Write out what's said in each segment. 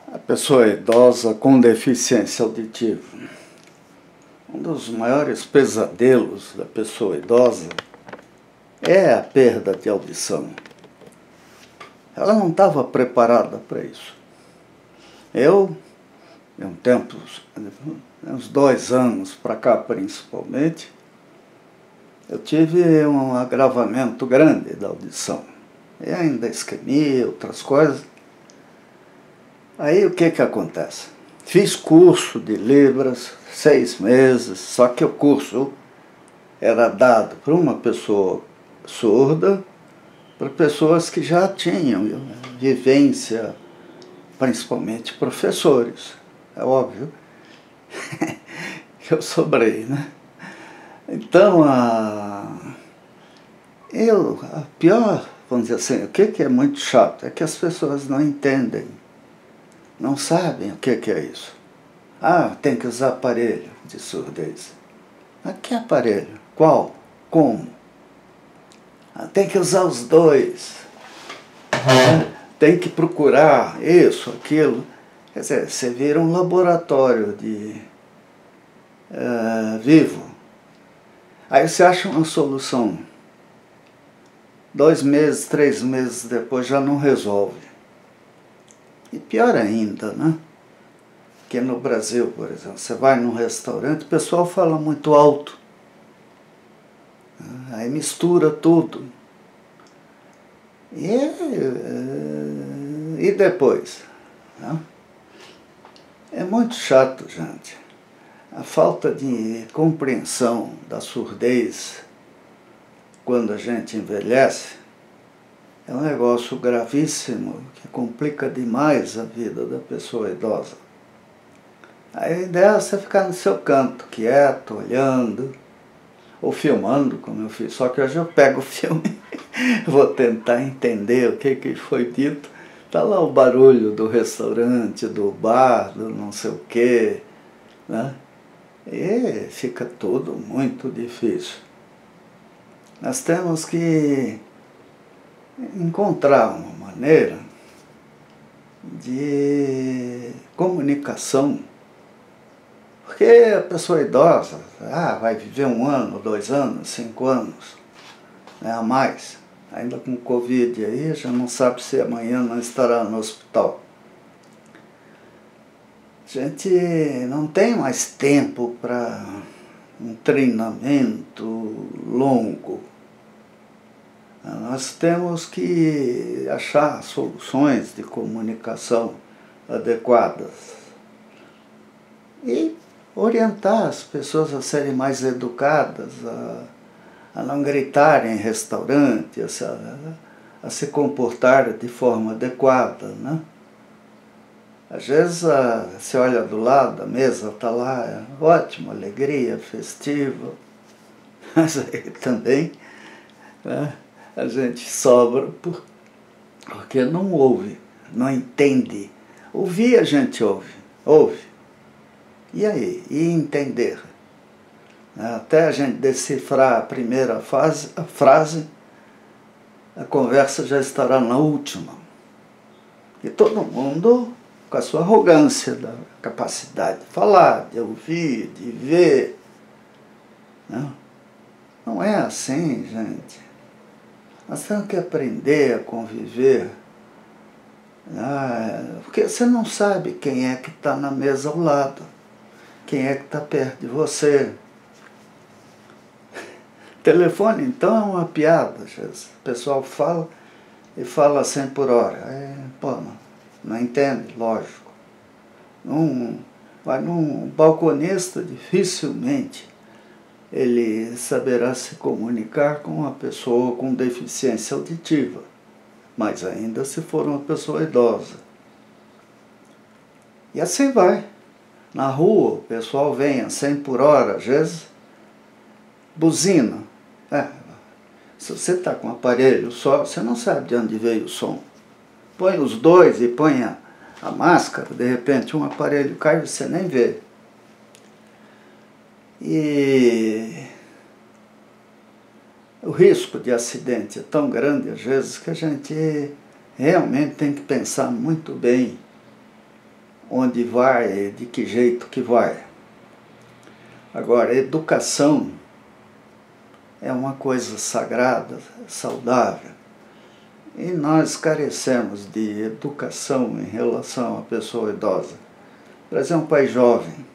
A pessoa idosa com deficiência auditiva. Um dos maiores pesadelos da pessoa idosa é a perda de audição. Ela não estava preparada para isso. Eu, há um tempo, uns 2 anos para cá principalmente, eu tive um agravamento grande da audição. E ainda isquemia, outras coisas. Aí o que acontece? Fiz curso de Libras, 6 meses, só que o curso era dado para uma pessoa surda, para pessoas que já tinham vivência, principalmente professores. É óbvio que eu sobrei, né? Então, a pior, vamos dizer assim, o que é muito chato é que as pessoas não entendem, não sabem o que é isso. Ah, tem que usar aparelho de surdez. Mas que aparelho? Qual? Como? Ah, tem que usar os dois. Tem que procurar isso, aquilo. Quer dizer, você vira um laboratório de vivo. Aí você acha uma solução. 2 meses, 3 meses depois já não resolve. E pior ainda, né? Que no Brasil, por exemplo, você vai num restaurante, o pessoal fala muito alto. Aí mistura tudo. E depois? Né? É muito chato, gente. A falta de compreensão da surdez quando a gente envelhece é um negócio gravíssimo que complica demais a vida da pessoa idosa. A ideia é você ficar no seu canto, quieto, olhando, ou filmando, como eu fiz. Só que hoje eu pego o filme, vou tentar entender o que foi dito. Está lá o barulho do restaurante, do bar, do não sei o quê, né? E fica tudo muito difícil. Nós temos que encontrar uma maneira de comunicação. Porque a pessoa idosa, vai viver 1 ano, 2 anos, 5 anos, né, a mais. Ainda com Covid aí, já não sabe se amanhã não estará no hospital. A gente não tem mais tempo para um treinamento longo. Nós temos que achar soluções de comunicação adequadas e orientar as pessoas a serem mais educadas, a não gritarem em restaurante, a se comportar de forma adequada, né? Às vezes você olha do lado, a mesa está lá, é ótimo, alegria, festiva, mas aí também, né, a gente sobra porque não ouve, não entende. Ouvir a gente ouve. E aí? E entender? Até a gente decifrar a primeira frase, a conversa já estará na última. E todo mundo com a sua arrogância, da capacidade de falar, de ouvir, de ver. Não é assim, gente. Nós temos que aprender a conviver. Porque você não sabe quem é que está na mesa ao lado, quem é que está perto de você. Telefone, então, é uma piada. O pessoal fala e fala 100 por hora. Não entende, lógico. Vai num balconista, dificilmente ele saberá se comunicar com uma pessoa com deficiência auditiva, mas ainda se for uma pessoa idosa. E assim vai. Na rua, o pessoal vem a 100 por hora, às vezes, buzina. Se você está com um aparelho só, você não sabe de onde veio o som. Põe os dois e põe a máscara, de repente um aparelho cai e você nem vê. E o risco de acidente é tão grande, às vezes, que a gente realmente tem que pensar muito bem onde vai, de que jeito que vai. Agora, educação é uma coisa sagrada, saudável, e nós carecemos de educação em relação à pessoa idosa. Por exemplo, um pai jovem.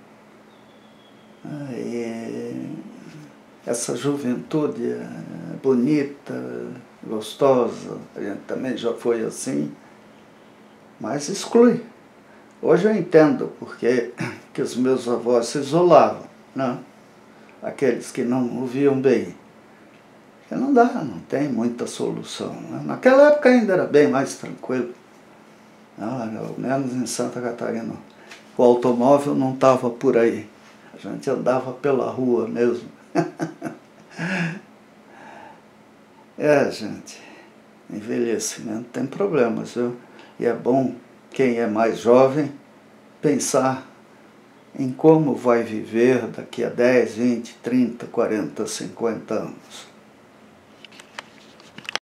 Essa juventude é bonita, gostosa, a gente também já foi assim, mas exclui. Hoje eu entendo porque que os meus avós se isolavam, né? Aqueles que não ouviam bem. Porque não dá, não tem muita solução. Né? Naquela época ainda era bem mais tranquilo. Ao menos em Santa Catarina. O automóvel não estava por aí. A gente andava pela rua mesmo. Gente, envelhecimento tem problemas, viu? E é bom quem é mais jovem pensar em como vai viver daqui a 10, 20, 30, 40, 50 anos.